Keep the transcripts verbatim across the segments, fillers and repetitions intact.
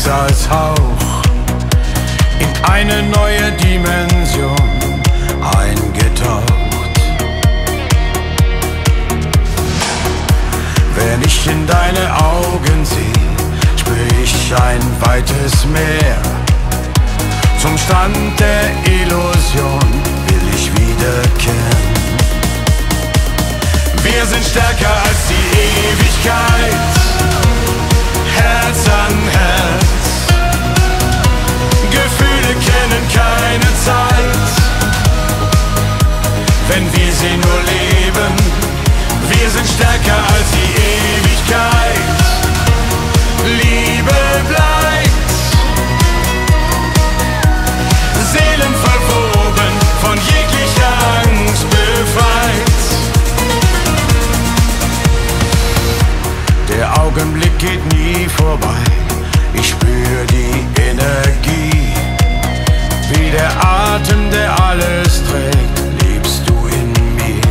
als Hauch in eine neue Dimension eingetaucht. Wenn ich in deine Augen sehe, spür ich ein weites Meer. Zum Strand der Illusion will ich wiederkehren. Wir sind stärker als die Ewigkeit, Herz an Herz. Gefühle kennen keine Zeit, wenn wir sie nur leben. Wir sind stärker als die Ewigkeit, Liebe bleibt. Seelen verwoben, von jeglicher Angst befreit. Der Augenblick geht nie vorbei, ich spür die Energie. Wie der Atem, der alles trägt, lebst du in mir.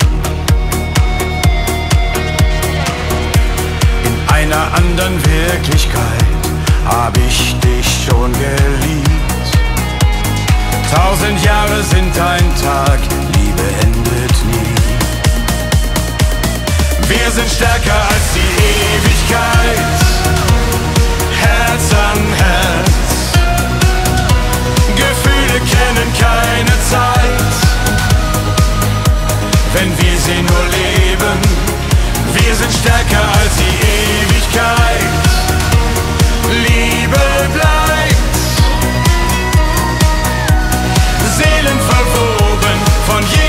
In einer anderen Wirklichkeit hab ich dich schon geliebt. Tausend Jahre sind ein Tag, Liebe endet nie. Wir sind stärker als die Ewigkeit, Herz an Herz. Gefühle kennen keine Zeit, wenn wir sie nur leben. Wir sind stärker als die Ewigkeit, Liebe bleibt. Seelen verwoben, von jedem